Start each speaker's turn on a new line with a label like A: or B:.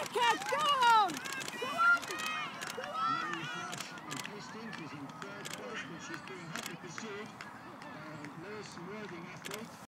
A: Cat, go on! Go on! Go on!
B: Hastings is in third place, but she's being hotly pursued. Lewis Worthing athlete.